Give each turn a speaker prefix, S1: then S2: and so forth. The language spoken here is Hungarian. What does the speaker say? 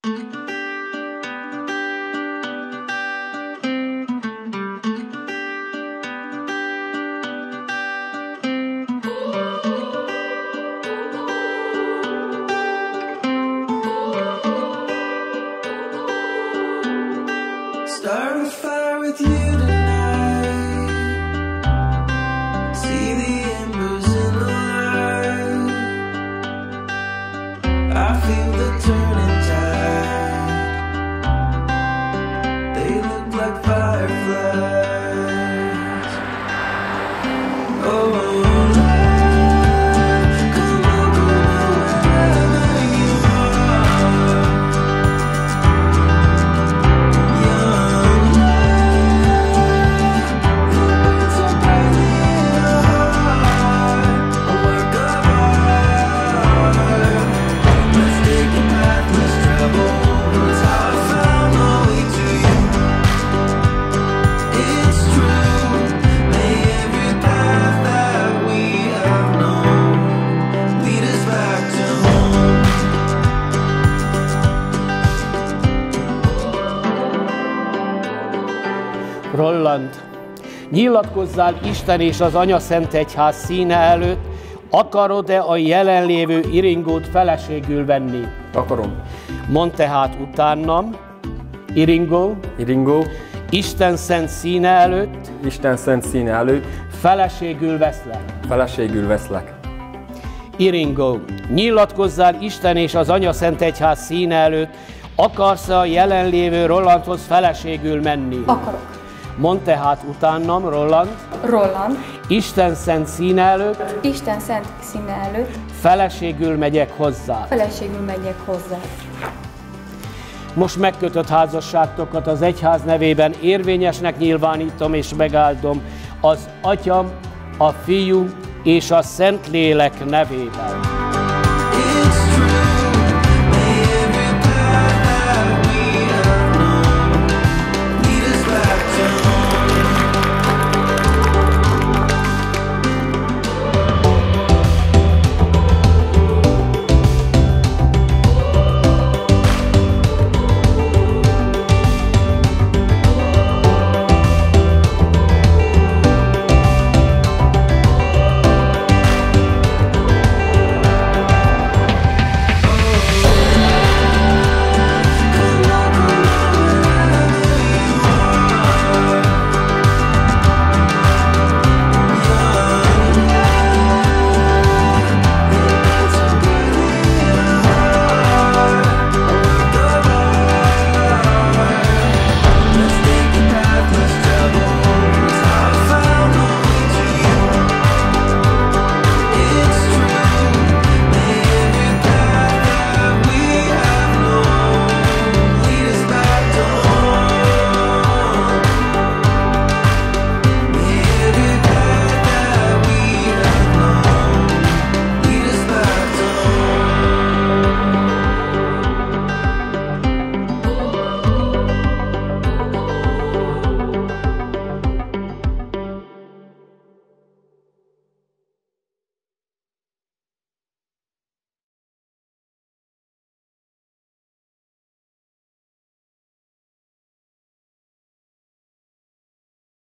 S1: Start a fire with you tonight. See the embers in the light. I feel the turning tide. They look like fireflies. Oh, come on, wherever you are.
S2: Roland, nyilatkozzál Isten és az Anya Szent Egyház színe előtt, akarod-e a jelenlévő Iringót feleségül venni?
S3: Akarom.
S2: Mondd tehát utánam, Iringó, Isten szent színe előtt, feleségül veszlek. Iringó, nyilatkozzál Isten és az Anya Szent Egyház színe előtt, akarsz-e a jelenlévő Rolandhoz feleségül menni?
S4: Akarok.
S2: Mondd tehát utánam, Roland, Isten szent színe előtt, feleségül megyek hozzá. Most megkötött házasságtokat az egyház nevében érvényesnek nyilvánítom és megáldom az Atyam, a Fiú és a Szentlélek nevében.